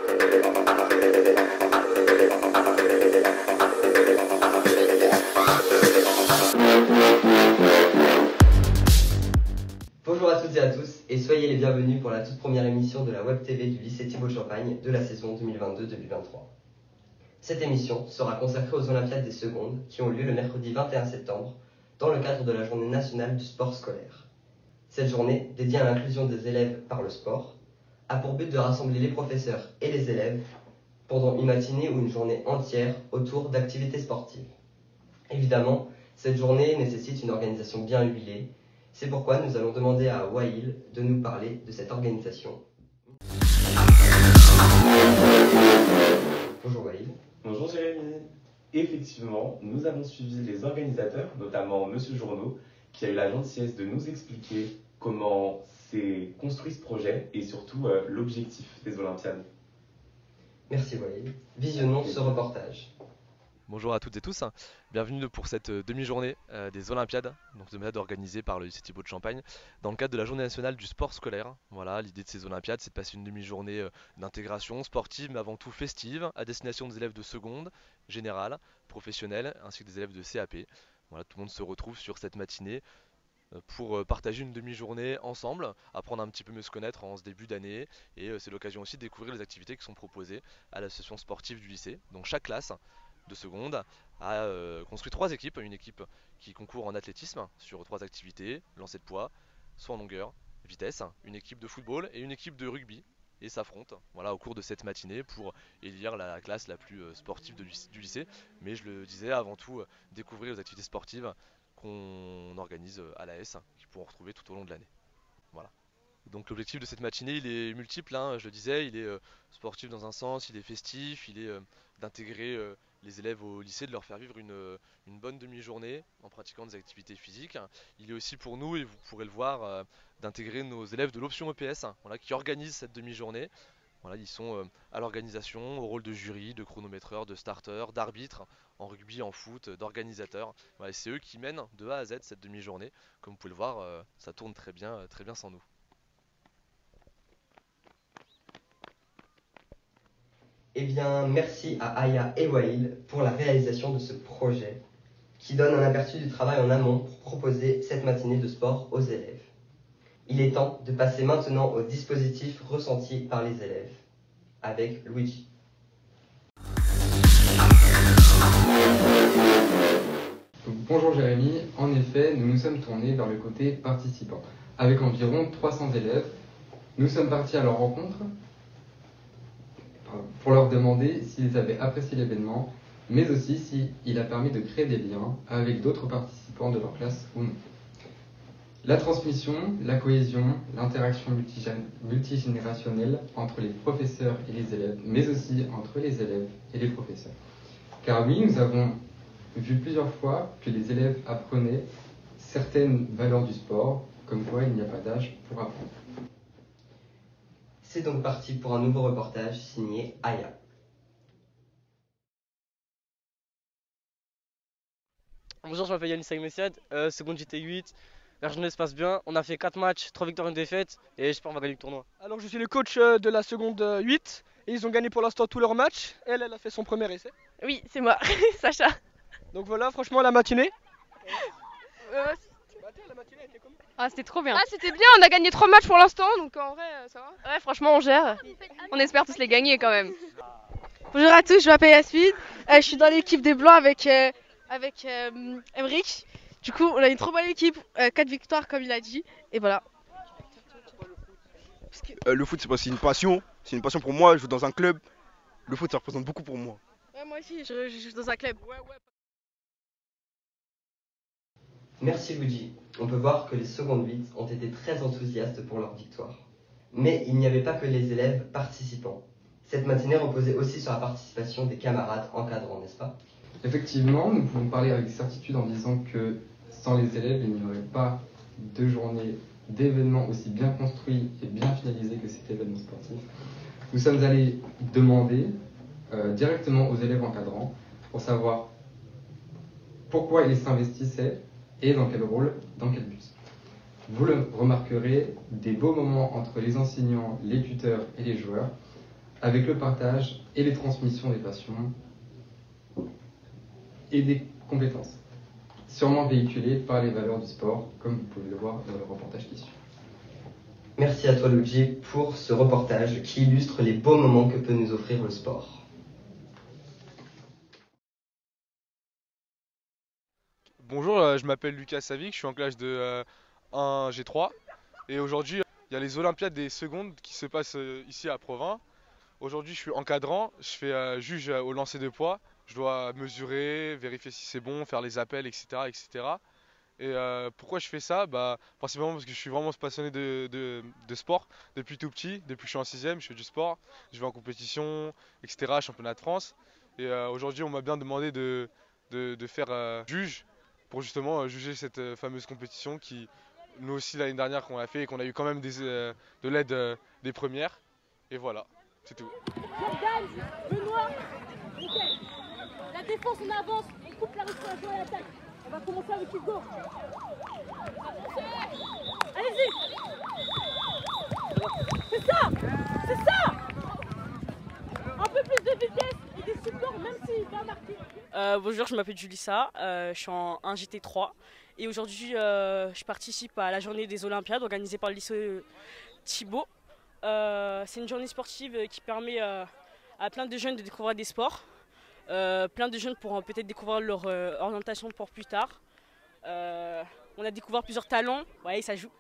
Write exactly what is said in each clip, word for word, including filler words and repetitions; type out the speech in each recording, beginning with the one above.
Bonjour à toutes et à tous et soyez les bienvenus pour la toute première émission de la Web T V du lycée Thibault de Champagne de la saison deux mille vingt-deux deux mille vingt-trois. Cette émission sera consacrée aux Olympiades des secondes qui ont lieu le mercredi vingt et un septembre dans le cadre de la Journée nationale du sport scolaire. Cette journée, dédiée à l'inclusion des élèves par le sport, a pour but de rassembler les professeurs et les élèves pendant une matinée ou une journée entière autour d'activités sportives. Évidemment, cette journée nécessite une organisation bien huilée. C'est pourquoi nous allons demander à Wail de nous parler de cette organisation. Bonjour Wail. Bonjour Jérémy. Effectivement, nous avons suivi les organisateurs, notamment Monsieur Journeau, qui a eu la gentillesse de nous expliquer comment s'est construit ce projet et surtout euh, l'objectif des Olympiades. Merci Wail. Visionnons ce reportage. Bonjour à toutes et tous, bienvenue pour cette demi-journée euh, des Olympiades, donc des Olympiades organisées par le lycée Thibault de Champagne dans le cadre de la Journée nationale du sport scolaire. Voilà, l'idée de ces Olympiades, c'est de passer une demi-journée euh, d'intégration sportive, mais avant tout festive, à destination des élèves de seconde, générale, professionnelle, ainsi que des élèves de C A P. Voilà, tout le monde se retrouve sur cette matinée euh, pour euh, partager une demi-journée ensemble, apprendre un petit peu mieux se connaître en ce début d'année, et euh, c'est l'occasion aussi de découvrir les activités qui sont proposées à l'association sportive du lycée. Donc chaque classe de seconde a euh, construit trois équipes, une équipe qui concourt en athlétisme sur trois activités, lancer de poids, saut en longueur, vitesse, une équipe de football et une équipe de rugby, et s'affrontent voilà, au cours de cette matinée pour élire la classe la plus euh, sportive de, du lycée. Mais je le disais, avant tout, euh, découvrir les activités sportives qu'on organise à l'A S, qu'ils pourront retrouver tout au long de l'année. Voilà. Donc l'objectif de cette matinée, il est multiple, hein, je le disais, il est euh, sportif dans un sens, il est festif, il est euh, d'intégrer euh, les élèves au lycée, de leur faire vivre une, euh, une bonne demi-journée en pratiquant des activités physiques. Il est aussi pour nous, et vous pourrez le voir, euh, d'intégrer nos élèves de l'option E P S, hein, voilà, qui organisent cette demi-journée. Voilà, ils sont euh, à l'organisation, au rôle de jury, de chronométreur, de starter, d'arbitre, en rugby, en foot, d'organisateur. Voilà, c'est eux qui mènent de A à Z cette demi-journée. Comme vous pouvez le voir, euh, ça tourne très bien, euh, très bien sans nous. Eh bien, merci à Aya et Wail pour la réalisation de ce projet qui donne un aperçu du travail en amont pour proposer cette matinée de sport aux élèves. Il est temps de passer maintenant au dispositif ressenti par les élèves avec Luigi. Donc, bonjour Jérémy, en effet, nous nous sommes tournés vers le côté participant. Avec environ trois cents élèves, nous sommes partis à leur rencontre pour leur demander s'ils avaient apprécié l'événement, mais aussi s'il a permis de créer des liens avec d'autres participants de leur classe ou non. La transmission, la cohésion, l'interaction multigénérationnelle entre les professeurs et les élèves, mais aussi entre les élèves et les professeurs. Car oui, nous avons vu plusieurs fois que les élèves apprenaient certaines valeurs du sport, comme quoi il n'y a pas d'âge pour apprendre. C'est donc parti pour un nouveau reportage signé Aya. Bonjour, je m'appelle Yannis Messiad, euh, seconde J T huit. La journée se passe bien, on a fait quatre matchs, trois victoires et une défaite, et j'espère qu'on va gagner le tournoi. Alors je suis le coach de la seconde huit, et ils ont gagné pour l'instant tous leurs matchs. Elle, elle a fait son premier essai. Oui, c'est moi, Sacha. Donc voilà, franchement, la matinée. Euh, la matinée était comment ? Ah, c'était trop bien. Ah, c'était bien, on a gagné trois matchs pour l'instant, donc en vrai, ça va. Ouais, franchement, on gère. On espère tous les gagner quand même. Bonjour à tous, je m'appelle Yasmine. Euh, je suis dans l'équipe des Blancs avec, euh, avec euh, Emric. Du coup, on a une trop bonne équipe, euh, quatre victoires comme il a dit, et voilà. Euh, le foot, c'est c'est une passion, c'est une passion pour moi. Je joue dans un club. Le foot, ça représente beaucoup pour moi. Ouais, moi aussi, je, je joue dans un club. Ouais, ouais. Merci Luigi. On peut voir que les secondes huit ont été très enthousiastes pour leur victoire. Mais il n'y avait pas que les élèves participants. Cette matinée reposait aussi sur la participation des camarades encadrants, n'est-ce pas ? Effectivement, nous pouvons parler avec certitude en disant que sans les élèves, il n'y aurait pas de journée d'événements aussi bien construits et bien finalisés que cet événement sportif. Nous sommes allés demander euh, directement aux élèves encadrants pour savoir pourquoi ils s'investissaient et dans quel rôle, dans quel but. Vous le remarquerez, des beaux moments entre les enseignants, les tuteurs et les joueurs, avec le partage et les transmissions des passions et des compétences, sûrement véhiculées par les valeurs du sport, comme vous pouvez le voir dans le reportage qui suit. Merci à toi Luigi pour ce reportage qui illustre les beaux moments que peut nous offrir le sport. Bonjour, euh, je m'appelle Lucas Savic, je suis en classe de euh, un G trois et aujourd'hui il y a les Olympiades des secondes qui se passent euh, ici à Provins. Aujourd'hui je suis encadrant, je fais euh, juge au lancer de poids, je dois mesurer, vérifier si c'est bon, faire les appels, et cetera et cetera. Et euh, pourquoi je fais ça? Bah, principalement parce que je suis vraiment passionné de, de, de sport depuis tout petit, depuis que je suis en sixième, je fais du sport, je vais en compétition, et cetera, championnat de France. Et euh, aujourd'hui on m'a bien demandé de, de, de faire euh, juge pour justement euh, juger cette euh, fameuse compétition qui, nous aussi l'année dernière qu'on a fait et qu'on a eu quand même des, euh, de l'aide euh, des premières. Et voilà, c'est tout. Jordan, Benoît, nickel. La défense on avance, on coupe la respiration à l'attaque. On va commencer avec Hugo. Allez-y. C'est ça, c'est ça. Un peu plus de vitesse et des supports même s'il va marquer. Euh, bonjour, je m'appelle Julissa, euh, je suis en un G T trois et aujourd'hui euh, je participe à la journée des Olympiades organisée par le lycée Thibault. Euh, c'est une journée sportive qui permet euh, à plein de jeunes de découvrir des sports. Euh, plein de jeunes pourront peut-être découvrir leur euh, orientation pour plus tard. Euh, on a découvert plusieurs talents, ouais, ça joue.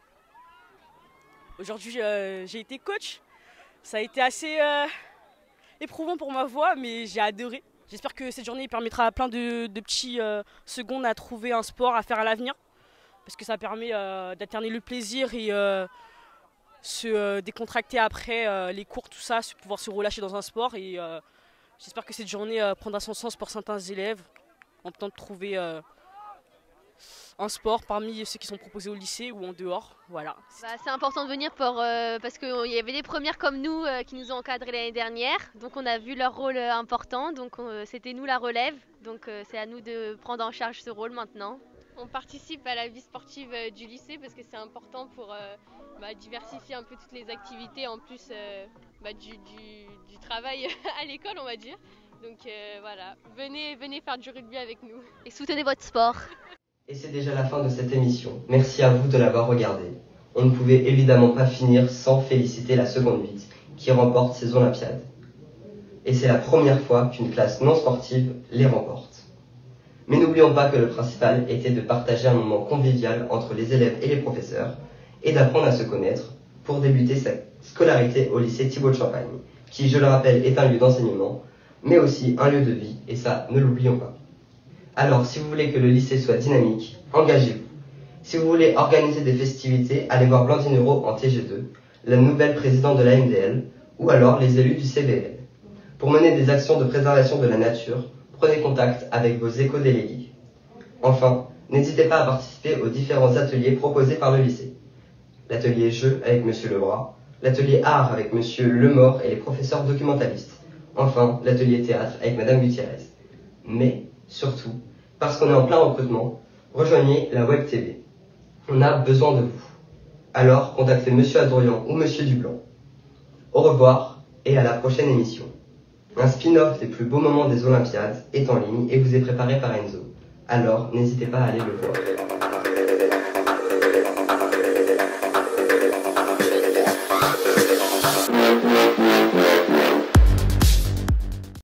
Aujourd'hui euh, j'ai été coach, ça a été assez euh, éprouvant pour ma voix mais j'ai adoré. J'espère que cette journée permettra à plein de, de petits euh, secondes à trouver un sport à faire à l'avenir. Parce que ça permet euh, d'alterner le plaisir et euh, se euh, décontracter après euh, les cours, tout ça, se, pouvoir se relâcher dans un sport. Et euh, j'espère que cette journée euh, prendra son sens pour certains élèves en tentant de trouver euh, un sport parmi ceux qui sont proposés au lycée ou en dehors. Voilà. Bah, c'est important de venir pour, euh, parce qu'il y avait des premières comme nous euh, qui nous ont encadrés l'année dernière. Donc on a vu leur rôle euh, important. Donc euh, c'était nous la relève. Donc euh, c'est à nous de prendre en charge ce rôle maintenant. On participe à la vie sportive euh, du lycée parce que c'est important pour euh, bah, diversifier un peu toutes les activités en plus euh, bah, du, du, du travail à l'école on va dire. Donc euh, voilà, venez, venez faire du rugby avec nous. Et soutenez votre sport. Et c'est déjà la fin de cette émission. Merci à vous de l'avoir regardée. On ne pouvait évidemment pas finir sans féliciter la seconde huit qui remporte ces Olympiades. Et c'est la première fois qu'une classe non sportive les remporte. Mais n'oublions pas que le principal était de partager un moment convivial entre les élèves et les professeurs et d'apprendre à se connaître pour débuter sa scolarité au lycée Thibault de Champagne, qui, je le rappelle, est un lieu d'enseignement, mais aussi un lieu de vie, et ça, ne l'oublions pas. Alors, si vous voulez que le lycée soit dynamique, engagez-vous. Si vous voulez organiser des festivités, allez voir Blandine Euro en T G deux, la nouvelle présidente de l'A M D L, ou alors les élus du C B L. Pour mener des actions de préservation de la nature, prenez contact avec vos éco-délégués. Enfin, n'hésitez pas à participer aux différents ateliers proposés par le lycée. L'atelier jeu avec Monsieur Lebras, l'atelier art avec Monsieur Lemort et les professeurs documentalistes. Enfin, l'atelier théâtre avec Madame Gutiérrez. Mais, surtout, parce qu'on est en plein recrutement, rejoignez la Web T V. On a besoin de vous. Alors, contactez Monsieur Adorian ou Monsieur Dublanc. Au revoir et à la prochaine émission. Un spin-off des plus beaux moments des Olympiades est en ligne et vous est préparé par Enzo. Alors, n'hésitez pas à aller le voir.